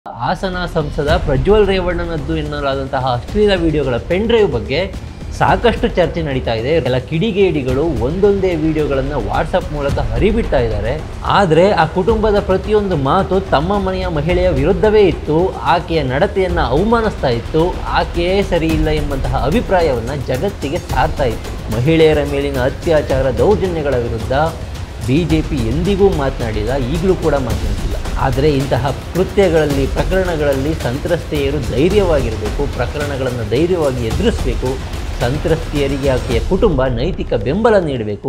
ಹಾಸನ ಸಂಸದ ಪ್ರಜ್ವಲ್ ರೇವಣ್ಣನದ್ದು ಎನ್ನಲಾದಂತಹ ಅಶ್ಲೀಲ ವಿಡಿಯೋಗಳ ಪೆನ್ ಡ್ರೈವ್ ಬಗ್ಗೆ ಸಾಕಷ್ಟು ಚರ್ಚೆ ನಡೀತಾ ಇದೆ. ಕೆಲ ಕಿಡಿಗೇಡಿಗಳು ಒಂದೊಂದೇ ವಿಡಿಯೋಗಳನ್ನು ವಾಟ್ಸಪ್ ಮೂಲಕ ಹರಿಬಿಡ್ತಾ ಇದ್ದಾರೆ. ಆದರೆ ಆ ಕುಟುಂಬದ ಪ್ರತಿಯೊಂದು ಮಾತು ತಮ್ಮ ಮನೆಯ ಮಹಿಳೆಯ ವಿರುದ್ಧವೇ ಇತ್ತು, ಆಕೆಯ ನಡತೆಯನ್ನು ಅವಮಾನಿಸ್ತಾ ಇತ್ತು, ಆಕೆಯೇ ಸರಿ ಇಲ್ಲ ಎಂಬಂತಹ ಅಭಿಪ್ರಾಯವನ್ನು ಜಗತ್ತಿಗೆ ಸಾರ್ತಾ ಇತ್ತು. ಮಹಿಳೆಯರ ಮೇಲಿನ ಅತ್ಯಾಚಾರ ದೌರ್ಜನ್ಯಗಳ ವಿರುದ್ಧ ಬಿಜೆಪಿ ಎಂದಿಗೂ ಮಾತನಾಡಿಲ್ಲ, ಈಗಲೂ ಕೂಡ ಮಾತನಾಡ್ತಿಲ್ಲ. ಆದರೆ ಇಂತಹ ಕೃತ್ಯಗಳಲ್ಲಿ ಪ್ರಕರಣಗಳಲ್ಲಿ ಸಂತ್ರಸ್ತೆಯರು ಧೈರ್ಯವಾಗಿರಬೇಕು, ಪ್ರಕರಣಗಳನ್ನು ಧೈರ್ಯವಾಗಿ ಎದುರಿಸಬೇಕು, ಸಂತ್ರಸ್ತೆಯರಿಗೆ ಆಕೆಯ ಕುಟುಂಬ ನೈತಿಕ ಬೆಂಬಲ ನೀಡಬೇಕು.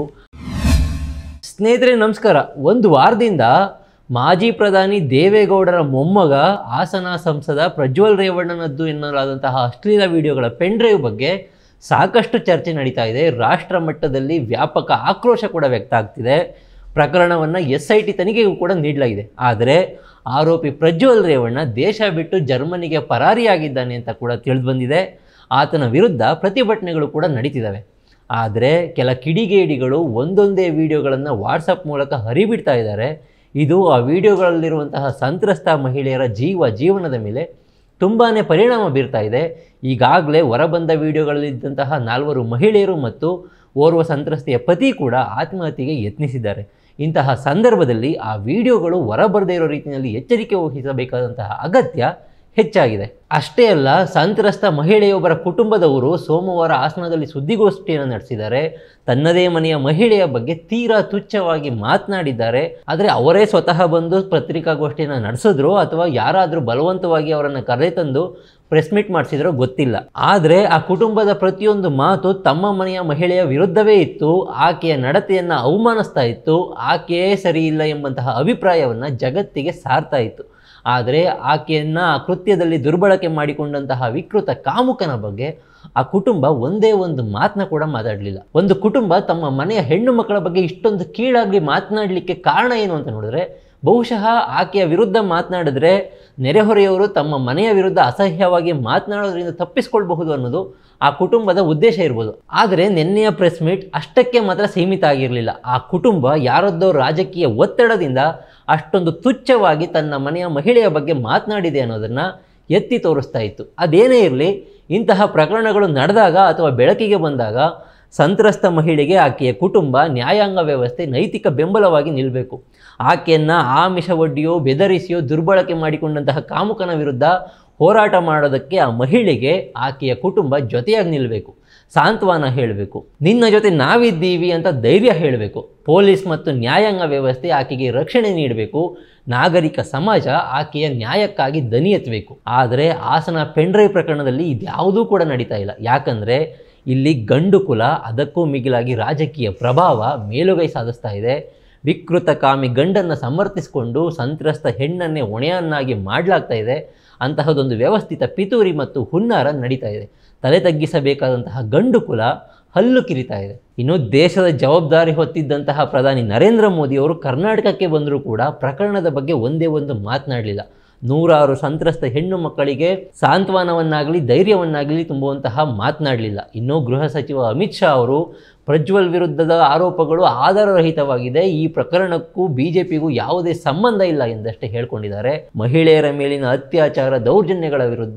ಸ್ನೇಹಿತರೆ ನಮಸ್ಕಾರ. ಒಂದು ವಾರದಿಂದ ಮಾಜಿ ಪ್ರಧಾನಿ ದೇವೇಗೌಡರ ಮೊಮ್ಮಗ ಹಾಸನ ಸಂಸದ ಪ್ರಜ್ವಲ್ ರೇವಣ್ಣನದ್ದು ಎನ್ನಲಾದಂತಹ ಅಶ್ಲೀಲ ವಿಡಿಯೋಗಳ ಪೆನ್ ಡ್ರೈವ್ ಬಗ್ಗೆ ಸಾಕಷ್ಟು ಚರ್ಚೆ ನಡೀತಾ ಇದೆ. ರಾಷ್ಟ್ರ ಮಟ್ಟದಲ್ಲಿ ವ್ಯಾಪಕ ಆಕ್ರೋಶ ಕೂಡ ವ್ಯಕ್ತ ಆಗ್ತಿದೆ. ಪ್ರಕರಣವನ್ನು SIT ತನಿಖೆಗೂ ಕೂಡ ನೀಡಲಾಗಿದೆ. ಆದರೆ ಆರೋಪಿ ಪ್ರಜ್ವಲ್ ರೇವಣ್ಣ ದೇಶ ಬಿಟ್ಟು ಜರ್ಮನಿಗೆ ಪರಾರಿಯಾಗಿದ್ದಾನೆ ಅಂತ ಕೂಡ ತಿಳಿದು ಬಂದಿದೆ. ಆತನ ವಿರುದ್ಧ ಪ್ರತಿಭಟನೆಗಳು ಕೂಡ ನಡೀತಿದ್ದಾವೆ. ಆದರೆ ಕೆಲ ಕಿಡಿಗೇಡಿಗಳು ಒಂದೊಂದೇ ವಿಡಿಯೋಗಳನ್ನು ವಾಟ್ಸಪ್ ಮೂಲಕ ಹರಿಬಿಡ್ತಾ ಇದ್ದಾರೆ. ಇದು ಆ ವಿಡಿಯೋಗಳಲ್ಲಿರುವಂತಹ ಸಂತ್ರಸ್ತ ಮಹಿಳೆಯರ ಜೀವನದ ಮೇಲೆ ತುಂಬಾ ಪರಿಣಾಮ ಬೀರ್ತಾ ಇದೆ. ಈಗಾಗಲೇ ಹೊರಬಂದ ವಿಡಿಯೋಗಳಲ್ಲಿದ್ದಂತಹ 4 ಮಹಿಳೆಯರು ಮತ್ತು ಓರ್ವ ಸಂತ್ರಸ್ತೆಯ ಪತಿ ಕೂಡ ಆತ್ಮಹತ್ಯೆಗೆ ಯತ್ನಿಸಿದ್ದಾರೆ. ಇಂತಹ ಸಂದರ್ಭದಲ್ಲಿ ಆ ವಿಡಿಯೋಗಳು ಹೊರಬರದೇ ಇರೋ ರೀತಿಯಲ್ಲಿ ಎಚ್ಚರಿಕೆ ವಹಿಸಬೇಕಾದಂತಹ ಅಗತ್ಯ ಹೆಚ್ಚಾಗಿದೆ. ಅಷ್ಟೇ ಅಲ್ಲ, ಸಂತ್ರಸ್ತ ಮಹಿಳೆಯೊಬ್ಬರ ಕುಟುಂಬದವರು ಸೋಮವಾರ ಹಾಸನದಲ್ಲಿ ಸುದ್ದಿಗೋಷ್ಠಿಯನ್ನು ನಡೆಸಿದ್ದಾರೆ. ತನ್ನದೇ ಮನೆಯ ಮಹಿಳೆಯ ಬಗ್ಗೆ ತೀರಾ ತುಚ್ಛವಾಗಿ ಮಾತನಾಡಿದ್ದಾರೆ. ಆದರೆ ಅವರೇ ಸ್ವತಃ ಬಂದು ಪತ್ರಿಕಾಗೋಷ್ಠಿಯನ್ನು ನಡೆಸಿದ್ರು ಅಥವಾ ಯಾರಾದರೂ ಬಲವಂತವಾಗಿ ಅವರನ್ನು ಕರೆತಂದು ಪ್ರೆಸ್ ಮೀಟ್ ಮಾಡಿಸಿದ್ರೋ ಗೊತ್ತಿಲ್ಲ. ಆದರೆ ಆ ಕುಟುಂಬದ ಪ್ರತಿಯೊಂದು ಮಾತು ತಮ್ಮ ಮನೆಯ ಮಹಿಳೆಯ ವಿರುದ್ಧವೇ ಇತ್ತು, ಆಕೆಯ ನಡತೆಯನ್ನು ಅವಮಾನಿಸ್ತಾ ಇತ್ತು, ಆಕೆಯೇ ಸರಿ ಇಲ್ಲ ಎಂಬಂತಹ ಅಭಿಪ್ರಾಯವನ್ನು ಜಗತ್ತಿಗೆ ಸಾರ್ತಾ ಇತ್ತು. ಆದರೆ ಆಕೆಯನ್ನು ಆ ಕೃತ್ಯದಲ್ಲಿ ದುರ್ಬಳಕೆ ಮಾಡಿಕೊಂಡಂತಹ ವಿಕೃತ ಕಾಮುಕನ ಬಗ್ಗೆ ಆ ಕುಟುಂಬ ಒಂದೇ ಒಂದು ಮಾತನ್ನ ಕೂಡ ಮಾತಾಡಲಿಲ್ಲ. ಒಂದು ಕುಟುಂಬ ತಮ್ಮ ಮನೆಯ ಹೆಣ್ಣು ಮಕ್ಕಳ ಬಗ್ಗೆ ಇಷ್ಟೊಂದು ಕೀಳಾಗಿ ಮಾತನಾಡಲಿಕ್ಕೆ ಕಾರಣ ಏನು ಅಂತ ನೋಡಿದ್ರೆ, ಬಹುಶಃ ಆಕೆಯ ವಿರುದ್ಧ ಮಾತನಾಡಿದ್ರೆ ನೆರೆಹೊರೆಯವರು ತಮ್ಮ ಮನೆಯ ವಿರುದ್ಧ ಅಸಹ್ಯವಾಗಿ ಮಾತನಾಡೋದ್ರಿಂದ ತಪ್ಪಿಸ್ಕೊಳ್ಬಹುದು ಅನ್ನೋದು ಆ ಕುಟುಂಬದ ಉದ್ದೇಶ ಇರ್ಬೋದು. ಆದರೆ ನಿನ್ನೆಯ ಪ್ರೆಸ್ ಮೀಟ್ ಅಷ್ಟಕ್ಕೆ ಮಾತ್ರ ಸೀಮಿತ ಆಗಿರಲಿಲ್ಲ. ಆ ಕುಟುಂಬ ಯಾರದ್ದೋ ರಾಜಕೀಯ ಒತ್ತಡದಿಂದ ಅಷ್ಟೊಂದು ತುಚ್ಛವಾಗಿ ತನ್ನ ಮನೆಯ ಮಹಿಳೆಯ ಬಗ್ಗೆ ಮಾತನಾಡಿದೆ ಅನ್ನೋದನ್ನು ಎತ್ತಿ ತೋರಿಸ್ತಾ ಇತ್ತು. ಅದೇನೇ ಇರಲಿ, ಇಂತಹ ಪ್ರಕರಣಗಳು ನಡೆದಾಗ ಅಥವಾ ಬೆಳಕಿಗೆ ಬಂದಾಗ ಸಂತ್ರಸ್ತ ಮಹಿಳೆಗೆ ಆಕೆಯ ಕುಟುಂಬ, ನ್ಯಾಯಾಂಗ ವ್ಯವಸ್ಥೆ ನೈತಿಕ ಬೆಂಬಲವಾಗಿ ನಿಲ್ಲಬೇಕು. ಆಕೆಯನ್ನು ಆಮಿಷ ಒಡ್ಡಿಯೋ ಬೆದರಿಸಿಯೋ ದುರ್ಬಳಕೆ ಮಾಡಿಕೊಂಡಂತಹ ಕಾಮುಕನ ವಿರುದ್ಧ ಹೋರಾಟ ಮಾಡೋದಕ್ಕೆ ಆ ಮಹಿಳೆಗೆ ಆಕೆಯ ಕುಟುಂಬ ಜೊತೆಯಾಗಿ ನಿಲ್ಲಬೇಕು, ಸಾಂತ್ವನ ಹೇಳಬೇಕು, ನಿನ್ನ ಜೊತೆ ನಾವಿದ್ದೀವಿ ಅಂತ ಧೈರ್ಯ ಹೇಳಬೇಕು. ಪೊಲೀಸ್ ಮತ್ತು ನ್ಯಾಯಾಂಗ ವ್ಯವಸ್ಥೆ ಆಕೆಗೆ ರಕ್ಷಣೆ ನೀಡಬೇಕು. ನಾಗರಿಕ ಸಮಾಜ ಆಕೆಯ ನ್ಯಾಯಕ್ಕಾಗಿ ದನಿ ಎತ್ತಬೇಕು. ಆದರೆ ಹಾಸನ ಪೆನ್ ಡ್ರೈವ್ ಪ್ರಕರಣದಲ್ಲಿ ಇದ್ಯಾವುದೂ ಕೂಡ ನಡೀತಾ ಇಲ್ಲ. ಯಾಕಂದರೆ ಇಲ್ಲಿ ಗಂಡು ಕುಲ, ಅದಕ್ಕೂ ಮಿಗಿಲಾಗಿ ರಾಜಕೀಯ ಪ್ರಭಾವ ಮೇಲುಗೈ ಸಾಧಿಸ್ತಾ ಇದೆ. ವಿಕೃತ ಕಾಮಿ ಗಂಡನ್ನು ಸಮರ್ಥಿಸಿಕೊಂಡು ಸಂತ್ರಸ್ತ ಹೆಣ್ಣನ್ನೇ ಹೊಣೆಯನ್ನಾಗಿ ಮಾಡಲಾಗ್ತಾ ಇದೆ. ಅಂತಹದೊಂದು ವ್ಯವಸ್ಥಿತ ಪಿತೂರಿ ಮತ್ತು ಹುನ್ನಾರ ನಡೀತಾ ಇದೆ. ತಲೆ ತಗ್ಗಿಸಬೇಕಾದಂತಹ ಗಂಡು ಕುಲ ಹಲ್ಲು ಕಿರಿತಾ ಇದೆ. ಇನ್ನು ದೇಶದ ಜವಾಬ್ದಾರಿ ಹೊತ್ತಿದ್ದಂತಹ ಪ್ರಧಾನಿ ನರೇಂದ್ರ ಮೋದಿಯವರು ಕರ್ನಾಟಕಕ್ಕೆ ಬಂದರೂ ಕೂಡ ಪ್ರಕರಣದ ಬಗ್ಗೆ ಒಂದೇ ಒಂದು ಮಾತನಾಡಲಿಲ್ಲ. ನೂರಾರು ಸಂತ್ರಸ್ತ ಹೆಣ್ಣು ಮಕ್ಕಳಿಗೆ ಸಾಂತ್ವನವನ್ನಾಗಲಿ ಧೈರ್ಯವನ್ನಾಗಲಿ ತುಂಬುವಂತಹ ಮಾತನಾಡಲಿಲ್ಲ. ಇನ್ನು ಗೃಹ ಸಚಿವ ಅಮಿತ್ ಶಾ ಅವರು ಪ್ರಜ್ವಲ್ ವಿರುದ್ಧದ ಆರೋಪಗಳು ಆಧಾರರಹಿತವಾಗಿದೆ, ಈ ಪ್ರಕರಣಕ್ಕೂ ಬಿಜೆಪಿಗೂ ಯಾವುದೇ ಸಂಬಂಧ ಇಲ್ಲ ಎಂದಷ್ಟೇ ಹೇಳ್ಕೊಂಡಿದ್ದಾರೆ. ಮಹಿಳೆಯರ ಮೇಲಿನ ಅತ್ಯಾಚಾರ ದೌರ್ಜನ್ಯಗಳ ವಿರುದ್ಧ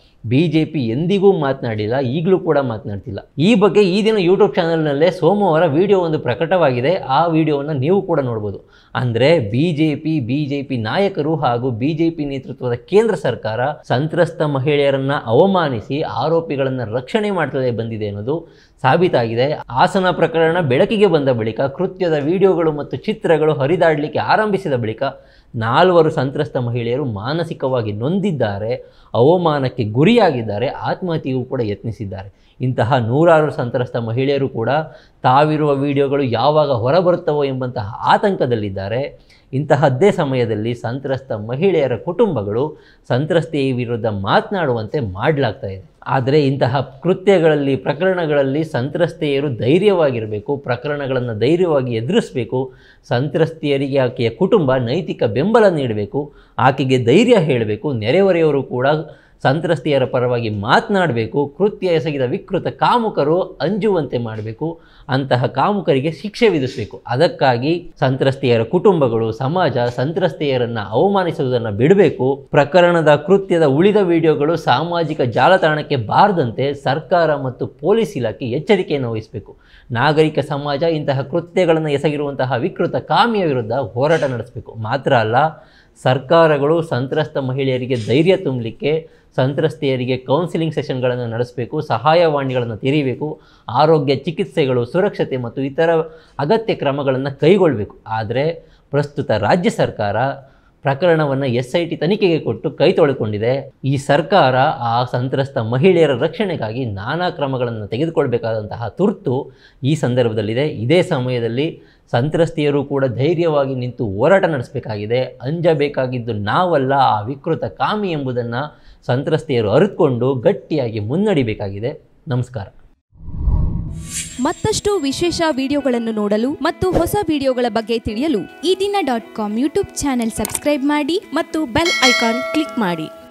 ಬಿಜೆಪಿ ಎಂದಿಗೂ ಮಾತನಾಡಿಲ್ಲ, ಈಗಲೂ ಕೂಡ ಮಾತನಾಡ್ತಿಲ್ಲ. ಈ ಬಗ್ಗೆ ಈ ದಿನ ಯೂಟ್ಯೂಬ್ ಚಾನಲ್ನಲ್ಲೇ ಸೋಮವಾರ ವಿಡಿಯೋ ಒಂದು ಪ್ರಕಟವಾಗಿದೆ. ಆ ವಿಡಿಯೋವನ್ನು ನೀವು ಕೂಡ ನೋಡ್ಬೋದು. ಅಂದರೆ ಬಿಜೆಪಿ ನಾಯಕರು ಹಾಗೂ ಬಿಜೆಪಿ ನೇತೃತ್ವದ ಕೇಂದ್ರ ಸರ್ಕಾರ ಸಂತ್ರಸ್ತ ಮಹಿಳೆಯರನ್ನು ಅವಮಾನಿಸಿ ಆರೋಪಿಗಳನ್ನು ರಕ್ಷಣೆ ಮಾಡ್ತಲೇ ಬಂದಿದೆ ಅನ್ನೋದು ಸಾಬೀತಾಗಿದೆ. ಹಾಸನ ಪ್ರಕರಣ ಬೆಳಕಿಗೆ ಬಂದ ಬಳಿಕ ಕೃತ್ಯದ ವಿಡಿಯೋಗಳು ಮತ್ತು ಚಿತ್ರಗಳು ಹರಿದಾಡಲಿಕ್ಕೆ ಆರಂಭಿಸಿದ ಬಳಿಕ 4 ಸಂತ್ರಸ್ತ ಮಹಿಳೆಯರು ಮಾನಸಿಕವಾಗಿ ನೊಂದಿದ್ದಾರೆ, ಅವಮಾನಕ್ಕೆ ಗುರಿಯಾಗಿದ್ದಾರೆ, ಆತ್ಮಹತ್ಯೆಗೂ ಕೂಡ ಯತ್ನಿಸಿದ್ದಾರೆ. ಇಂತಹ ನೂರಾರು ಸಂತ್ರಸ್ತ ಮಹಿಳೆಯರು ಕೂಡ ತಾವಿರುವ ವಿಡಿಯೋಗಳು ಯಾವಾಗ ಹೊರಬರುತ್ತವೋ ಎಂಬಂತಹ ಆತಂಕದಲ್ಲಿದ್ದಾರೆ. ಇಂತಹದ್ದೇ ಸಮಯದಲ್ಲಿ ಸಂತ್ರಸ್ತ ಮಹಿಳೆಯರ ಕುಟುಂಬಗಳು ಸಂತ್ರಸ್ತೆಯ ವಿರುದ್ಧ ಮಾತನಾಡುವಂತೆ ಮಾಡಲಾಗ್ತಾ ಇದೆ. ಆದರೆ ಇಂತಹ ಕೃತ್ಯಗಳಲ್ಲಿ ಪ್ರಕರಣಗಳಲ್ಲಿ ಸಂತ್ರಸ್ತೆಯರು ಧೈರ್ಯವಾಗಿರಬೇಕು, ಪ್ರಕರಣಗಳನ್ನು ಧೈರ್ಯವಾಗಿ ಎದುರಿಸಬೇಕು, ಸಂತ್ರಸ್ತೆಯರಿಗೆ ಆಕೆಯ ಕುಟುಂಬ ನೈತಿಕ ಬೆಂಬಲ ನೀಡಬೇಕು, ಆಕೆಗೆ ಧೈರ್ಯ ಹೇಳಬೇಕು. ನೆರೆಹೊರೆಯವರು ಕೂಡ ಸಂತ್ರಸ್ತೆಯರ ಪರವಾಗಿ ಮಾತನಾಡಬೇಕು, ಕೃತ್ಯ ಎಸಗಿದ ವಿಕೃತ ಕಾಮುಕರು ಅಂಜುವಂತೆ ಮಾಡಬೇಕು, ಅಂತಹ ಕಾಮುಕರಿಗೆ ಶಿಕ್ಷೆ ವಿಧಿಸಬೇಕು. ಅದಕ್ಕಾಗಿ ಸಂತ್ರಸ್ತೆಯರ ಕುಟುಂಬಗಳು, ಸಮಾಜ ಸಂತ್ರಸ್ತೆಯರನ್ನು ಅವಮಾನಿಸುವುದನ್ನು ಬಿಡಬೇಕು. ಪ್ರಕರಣದ ಕೃತ್ಯದ ಉಳಿದ ವಿಡಿಯೋಗಳು ಸಾಮಾಜಿಕ ಜಾಲತಾಣಕ್ಕೆ ಬಾರದಂತೆ ಸರ್ಕಾರ ಮತ್ತು ಪೊಲೀಸ್ ಇಲಾಖೆ ಎಚ್ಚರಿಕೆಯನ್ನು ವಹಿಸಬೇಕು. ನಾಗರಿಕ ಸಮಾಜ ಇಂತಹ ಕೃತ್ಯಗಳನ್ನು ಎಸಗಿರುವಂತಹ ವಿಕೃತ ಕಾಮಿಯ ವಿರುದ್ಧ ಹೋರಾಟ ನಡೆಸಬೇಕು. ಮಾತ್ರ ಅಲ್ಲ, ಸರ್ಕಾರಗಳು ಸಂತ್ರಸ್ತ ಮಹಿಳೆಯರಿಗೆ ಧೈರ್ಯ ತುಂಬಲಿಕ್ಕೆ ಸಂತ್ರಸ್ತೆಯರಿಗೆ ಕೌನ್ಸಿಲಿಂಗ್ ಸೆಷನ್ಗಳನ್ನು ನಡೆಸಬೇಕು, ಸಹಾಯವಾಣಿಗಳನ್ನು ತೆರೀಬೇಕು, ಆರೋಗ್ಯ ಚಿಕಿತ್ಸೆಗಳು, ಸುರಕ್ಷತೆ ಮತ್ತು ಇತರ ಅಗತ್ಯ ಕ್ರಮಗಳನ್ನು ಕೈಗೊಳ್ಳಬೇಕು. ಆದರೆ ಪ್ರಸ್ತುತ ರಾಜ್ಯ ಸರ್ಕಾರ ಪ್ರಕರಣವನ್ನು SIT ತನಿಖೆಗೆ ಕೊಟ್ಟು ಕೈ ತೊಳೆದುಕೊಂಡಿದೆ. ಈ ಸರ್ಕಾರ ಆ ಸಂತ್ರಸ್ತ ಮಹಿಳೆಯರ ರಕ್ಷಣೆಗಾಗಿ ನಾನಾ ಕ್ರಮಗಳನ್ನು ತೆಗೆದುಕೊಳ್ಬೇಕಾದಂತಹ ತುರ್ತು ಈ ಸಂದರ್ಭದಲ್ಲಿದೆ. ಇದೇ ಸಮಯದಲ್ಲಿ ಸಂತ್ರಸ್ತೆಯರು ಕೂಡ ಧೈರ್ಯವಾಗಿ ನಿಂತು ಹೋರಾಟ ನಡೆಸಬೇಕಾಗಿದೆ. ಅಂಜಬೇಕಾಗಿದ್ದು ನಾವಲ್ಲ, ಆ ವಿಕೃತ ಕಾಮಿ ಎಂಬುದನ್ನು ಸಂತ್ರಸ್ತೆಯರು ಅರಿತುಕೊಂಡು ಗಟ್ಟಿಯಾಗಿ ಮುನ್ನಡಿಬೇಕಾಗಿದೆ. ನಮಸ್ಕಾರ. ಮತ್ತಷ್ಟು ವಿಶೇಷ ವಿಡಿಯೋಗಳನ್ನು ನೋಡಲು ಮತ್ತು ಹೊಸ ವಿಡಿಯೋಗಳ ಬಗ್ಗೆ ತಿಳಿಯಲು eDina.com ಯೂಟ್ಯೂಬ್ ಚಾನೆಲ್ ಸಬ್ಸ್ಕ್ರೈಬ್ ಮಾಡಿ ಮತ್ತು ಬೆಲ್ ಐಕಾನ್ ಕ್ಲಿಕ್ ಮಾಡಿ.